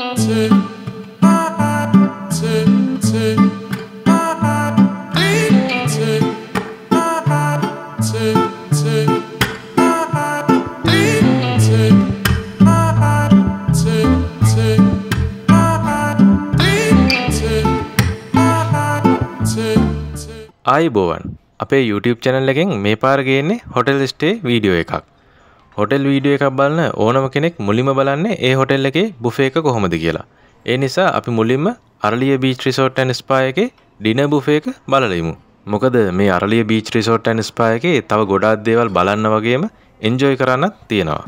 ආයිබෝවන් අපේ YouTube channel එකෙන් මේ පාර ගේන්නේ hotel stay වීඩියෝ එකක්. hotel වීඩියෝ එකක් බලන ඕනම කෙනෙක් මුලින්ම බලන්නේ ඒ hotel එකේ buffet එක කොහොමද කියලා. ඒ නිසා අපි මුලින්ම Araliya Beach Resort and Spa එකේ dinner buffet එක බලලා ඉමු. මොකද මේ Araliya Beach Resort and Spa එකේ තව ගොඩාක් දේවල් බලන්න වගේම enjoy කරන්නත් තියෙනවා.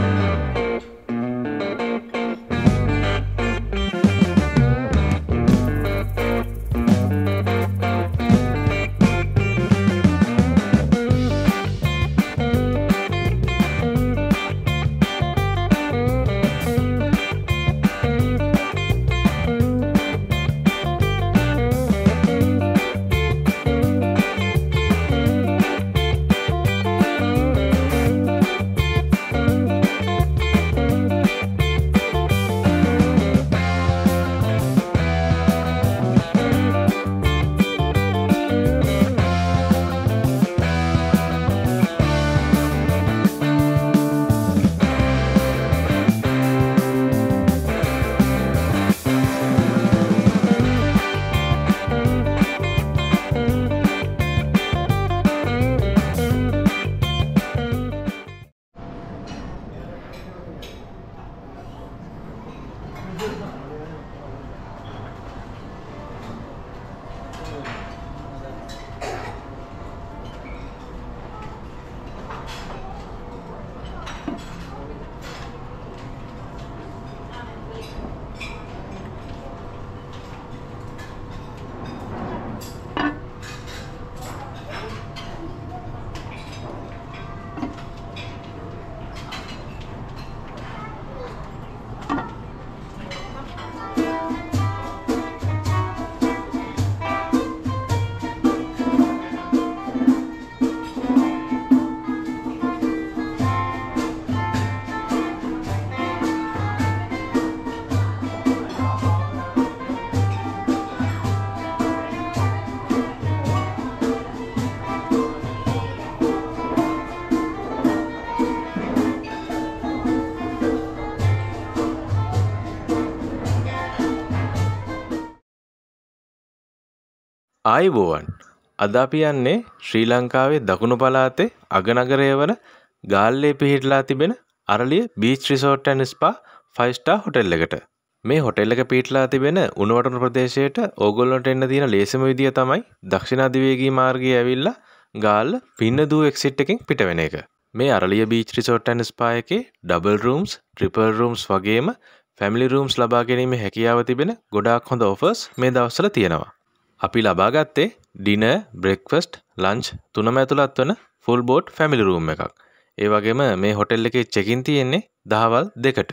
ආයිබෝවන් අද අපි යන්නේ ශ්‍රී ලංකාවේ දකුණු පළාතේ අගනගරය වන ගාල්ලේ පිහිටලා තිබෙන Araliya Beach Resort and Spa 5-star hotel එකට. මේ hotel එක පිහිටලා තිබෙන උණුවටුන ප්‍රදේශයට ඕගොල්ලන්ට එන්න තියෙන ලේසිම විදිය තමයි දක්ෂිණ අධිවේගී මාර්ගයේ ඇවිල්ලා ගාල්ල පින්නදුව exit එකෙන් පිට වෙන එක. මේ Araliya Beach Resort and Spa එකේ double rooms, triple rooms වගේම family rooms ලබා ගැනීමේ හැකියාව තිබෙන ගොඩාක් හොඳ offers මේ දවස්වල තියෙනවා. අපි ලබා ගත්තේ dinner, breakfast, lunch තුනම ඇතුළත් වන full board family room එකක්. ඒ වගේම මේ hotel එකේ check-in තියෙන්නේ දහවල් 2ට.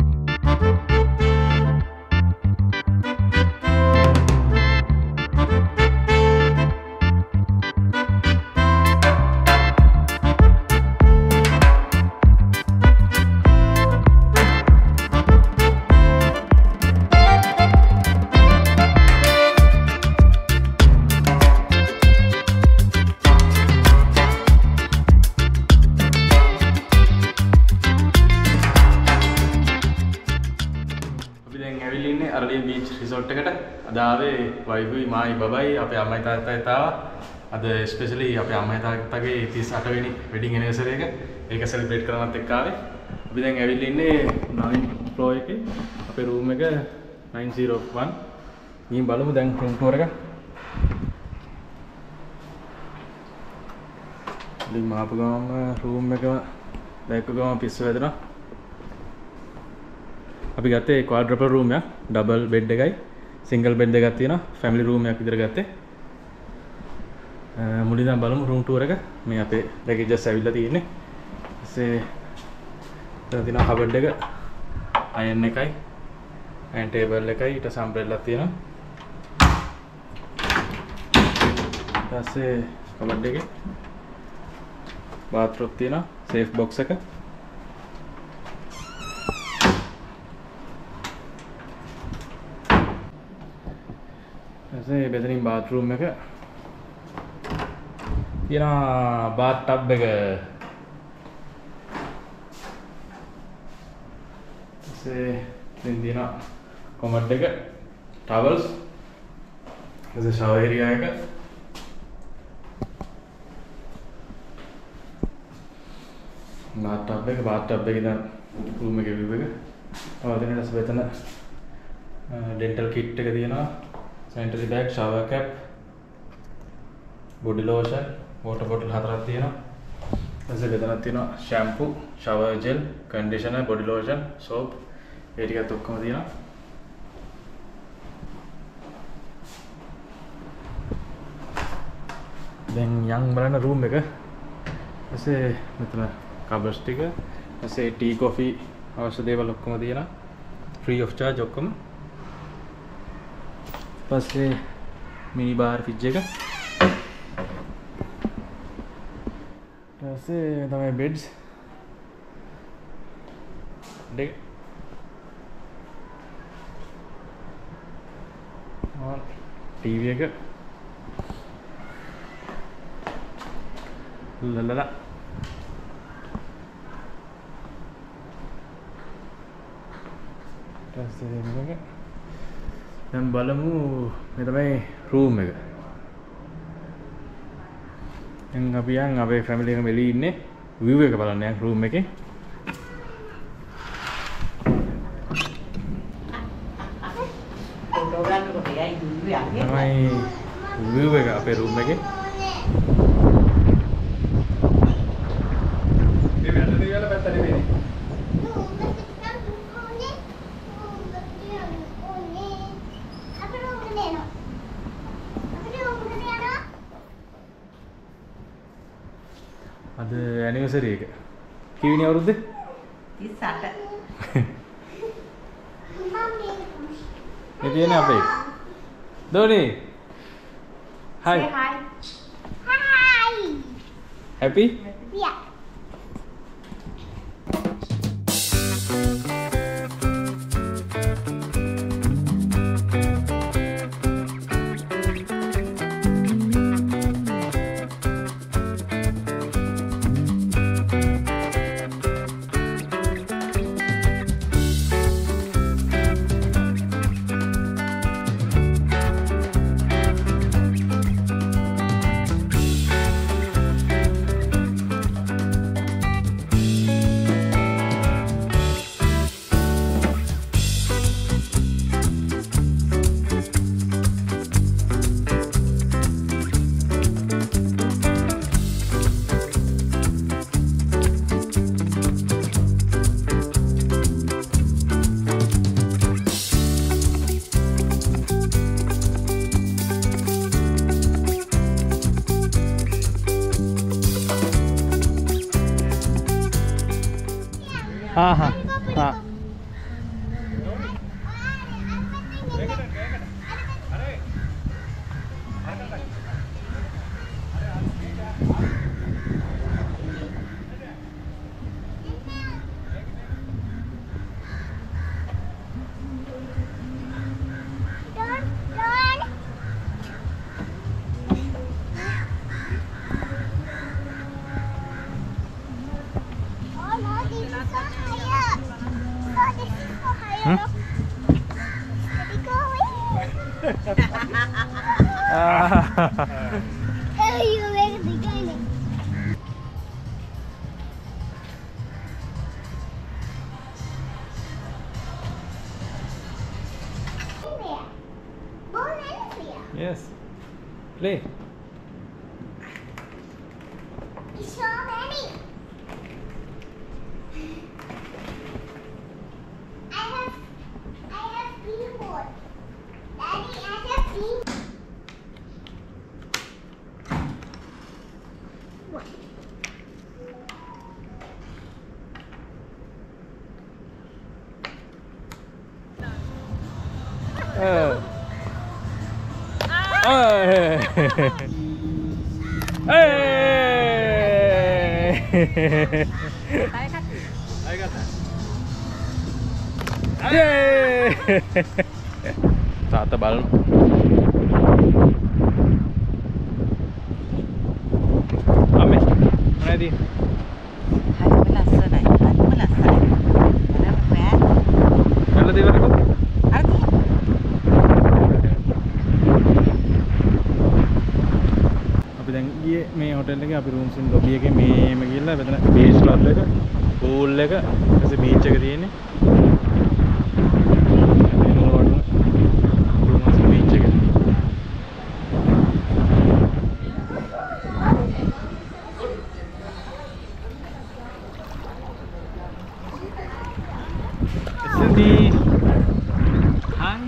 Araliya Beach Resort එකට අද ආවේ වයිෆුයි මායි බබයි අපේ අම්මයි තාත්තයි තාවා. අද ස්පෙෂලි අපේ අම්මයි තාත්තගේ 38 වෙනි වෙඩින් ඇනිවර්සරි එක ඒක සෙලිබ්‍රේට් කරන්නත් එක්ක ආවේ. අපි දැන් ඇවිල්ලා ඉන්නේ 9th floor එකේ අපේ room එක 901. ගිහින් බලමු දැන් room tour එක. ඉතින් මාපු ගමම room එකම දැක්ක ගමම පිස්සු වැදෙනවා. අපි ගත්තේ quadruple room එක double bed එකයි single bed එකක් තියෙනවා family room එකක් විතර ගත්තේ මුලින්ම බලමු room tour එක මේ අපේ packages ඇවිල්ලා තියෙන්නේ ඊසේ දැන් තියෙනවා cupboard එක iron එකයි and table එකයි ඊට umbrella එකක් තියෙනවා ඊටසේ cupboard එකේ bathroom තියෙනවා safe box එක ඊපස්සේ මෙතනින් bathroom එක තියෙනවා bath tub එක. ඊපස්සේ තියෙනවා commode එක towels. ඊපස්සේ shower area එක. bath tub එක දැන් room එකේ view එක. තව දෙන්නට මෙතන dental kit එක තියෙනවා. sanitary bag, shower cap, body lotion, water bottle හතරක් තියෙනවා. ඊපස්සේ මෙතනක් තියෙනවා shampoo, shower gel, conditioner, body lotion, soap. ඒ ටිකත් ඔක්කොම තියෙනවා. දැන් යන් බලන්න room එක. ඊපස්සේ මෙතන cupboards ටික. ඊපස්සේ tea coffee අවශ්‍ය දේවල් ඔක්කොම තියෙනවා. free of charge ඔක්කොම. ඊපස්සේ mini bar fridge එක. ඊපස්සේ තමයි beds. දෙක. TV එක. ලලලා. ඊපස්සේ මේක. දැන් බලමු මේ තමයි room එක. දැන් අපි යන් අපේ family එකම එළි ඉන්නේ view එක බලන්න යන් room එකේ. තමයි view එක අපේ room එකේ. මේ වැල්ල දිගල පැත්තට වෙන්නේ. අද anniversary එක. කීවෙනි අවුරුද්දේ? 38. මේ තියෙන්නේ අපේ. දෝනි. Hi. Say hi. Hi. Happy? Yeah. हाँ हाँ हाँ Yes. Play. So many. I have green board. Daddy, I have green. What? I got that. Yay! Taata බලමු. Ame, mana di? Kalau di mana tu? අපි දැන් ගියේ මේ hotel එකේ අපි රූම්ස් ඉන් ලොබි එකේ මේම ගිහලා මෙතන බීච් ක්ලබ් එක pool එක ඊපස්සේ බීච් එක තියෙන්නේ රූම්ස් බීච් එක Cindy hi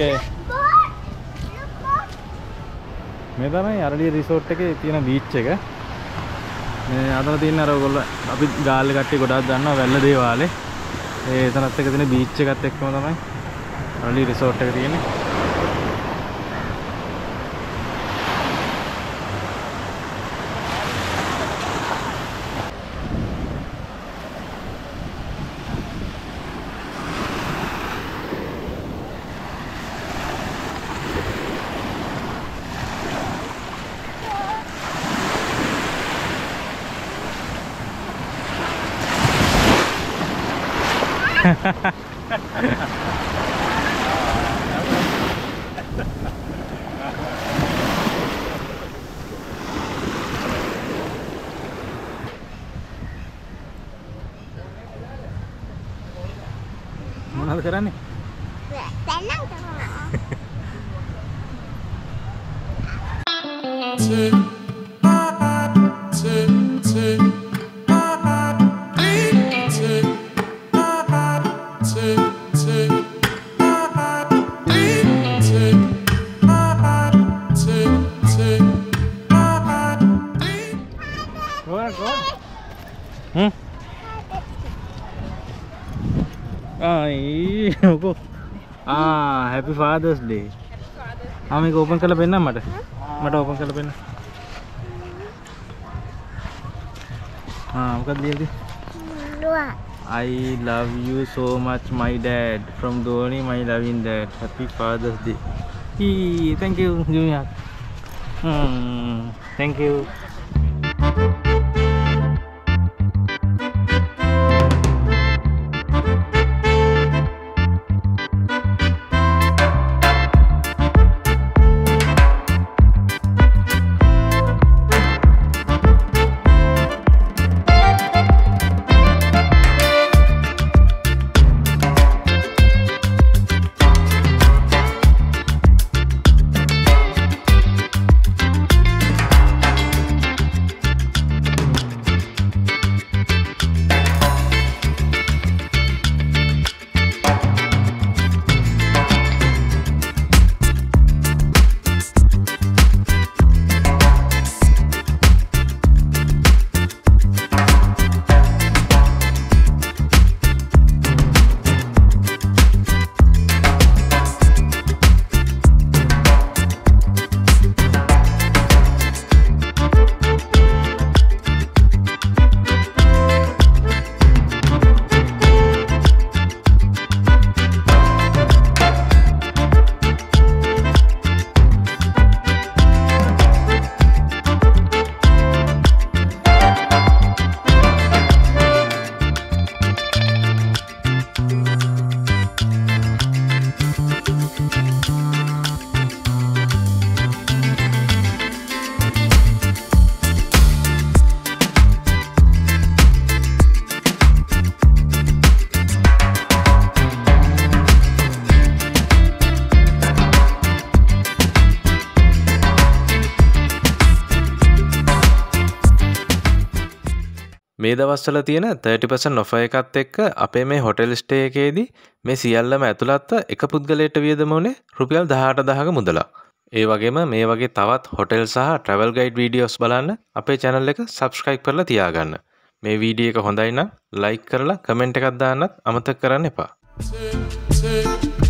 Okay. මේ තමයි අරලිය රිසෝට් එකේ තියෙන බීච් එක. මේ අතන තියෙන අර ඔයගොල්ලෝ අපි ගාල්ලේ කට්ටිය ගොඩාක් දන්නවා වැල්ල දේවාලේ. ඒ එතනත් එක තියෙන බීච් එකත් එක්කම තමයි අරලිය රිසෝට් එක තියෙන්නේ. මොනවද කරන්නේ? Happy Father's Day. මේක ඕපන් කරලා පෙන්නන්න මට ඕපන් කරලා පෙන්නන්න. මොකක්ද ලියන්නේ? I love you so much my dad from Dhoni my loving dad. Happy Father's Day. Thank you Junior. Thank you. මේ දවස්වල තියෙන 30% offer එකත් එක්ක අපේ මේ හොටෙල් ස්ටේ එකේදී මේ සියල්ලම ඇතුළත්ව එක පුද්ගලයෙක්ට වියදම උනේ රුපියල් 18000ක මුදලක්. ඒ වගේම මේ වගේ තවත් හොටෙල් සහ travel guide videos බලන්න අපේ channel එක subscribe කරලා තියාගන්න. මේ වීඩියෝ එක හොඳයි නම් like කරලා comment එකක් දාන්නත් අමතක කරන්න එපා.